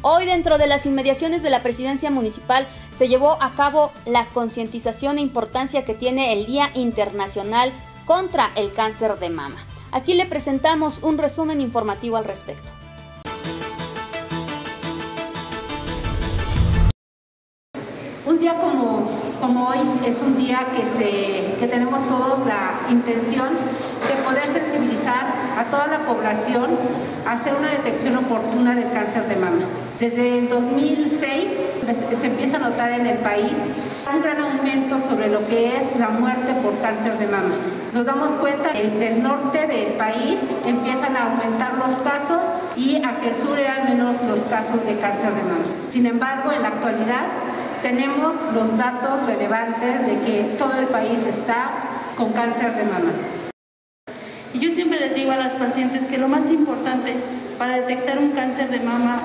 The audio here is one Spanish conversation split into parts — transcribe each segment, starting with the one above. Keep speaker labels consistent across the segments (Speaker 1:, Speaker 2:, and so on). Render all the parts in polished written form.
Speaker 1: Hoy, dentro de las inmediaciones de la presidencia municipal, se llevó a cabo la concientización e importancia que tiene el Día Internacional contra el Cáncer de Mama. Aquí le presentamos un resumen informativo al respecto.
Speaker 2: Un día como hoy es un día que tenemos todos la intención de poder sensibilizar a toda la población a hacer una detección oportuna del cáncer de mama. Desde el 2006 se empieza a notar en el país un gran aumento sobre lo que es la muerte por cáncer de mama. Nos damos cuenta que del norte del país empiezan a aumentar los casos y hacia el sur eran menos los casos de cáncer de mama. Sin embargo, en la actualidad tenemos los datos relevantes de que todo el país está con cáncer de mama.
Speaker 3: Y yo siempre les digo a las pacientes que lo más importante para detectar un cáncer de mama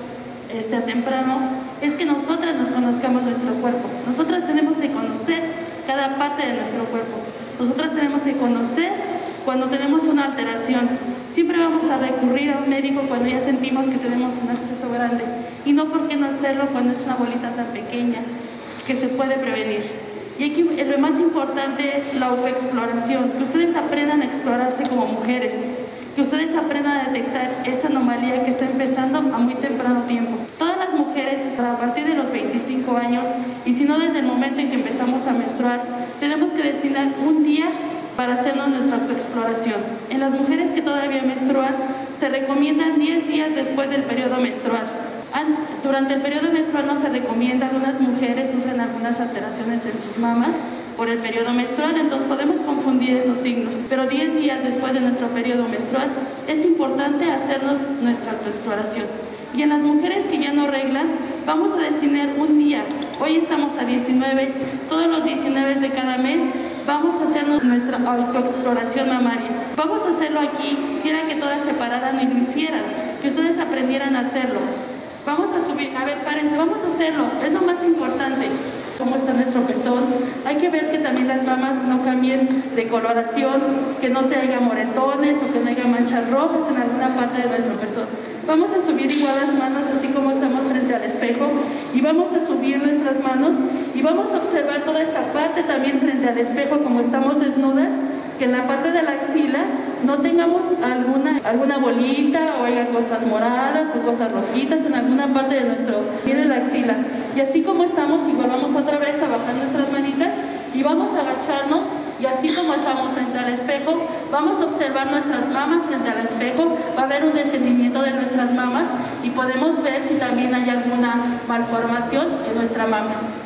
Speaker 3: a temprano es que nosotras nos conozcamos nuestro cuerpo. Nosotras tenemos que conocer cada parte de nuestro cuerpo. Nosotras tenemos que conocer cuando tenemos una alteración. Siempre vamos a recurrir a un médico cuando ya sentimos que tenemos un exceso grande. Y no por qué no hacerlo cuando es una bolita tan pequeña que se puede prevenir. Y aquí lo más importante es la autoexploración, que ustedes aprendan a explorarse como mujeres, que ustedes aprendan a detectar esa anomalía que está empezando a muy temprano tiempo. Todas las mujeres a partir de los 25 años, y si no desde el momento en que empezamos a menstruar, tenemos que destinar un día para hacernos nuestra autoexploración. En las mujeres que todavía menstruan, se recomiendan 10 días después del periodo menstrual. Durante el periodo menstrual no se recomienda, algunas mujeres sufren algunas alteraciones en sus mamas por el periodo menstrual, entonces podemos confundir esos signos. Pero 10 días después de nuestro periodo menstrual es importante hacernos nuestra autoexploración. Y en las mujeres que ya no reglan, vamos a destinar un día. Hoy estamos a 19, todos los 19 de cada mes vamos a hacernos nuestra autoexploración mamaria. Vamos a hacerlo aquí, quisiera que todas se pararan y lo hicieran, que ustedes aprendieran a hacerlo. Vamos a subir, a ver, párense, vamos a hacerlo, es lo más importante. Cómo está nuestro pezón, hay que ver que también las mamas no cambien de coloración, que no se haya moretones o que no haya manchas rojas en alguna parte de nuestro pezón. Vamos a subir igual las manos así como estamos frente al espejo y vamos a subir nuestras manos y vamos a observar toda esta parte también frente al espejo como estamos desnudas, que en la parte de la axila no tengamos alguna bolita o haya cosas moradas o cosas rojitas en alguna parte de la axila. Y así como estamos, igual vamos otra vez a bajar nuestras manitas y vamos a agacharnos y así como estamos frente al espejo, vamos a observar nuestras mamas frente al espejo, va a haber un descendimiento de nuestras mamas y podemos ver si también hay alguna malformación en nuestra mama.